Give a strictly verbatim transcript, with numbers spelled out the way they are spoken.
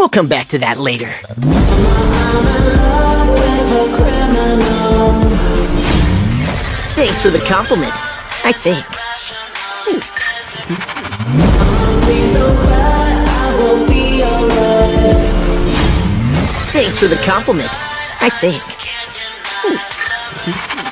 We'll come back to that later. Thanks for the compliment, I think. Thanks for the compliment, I think.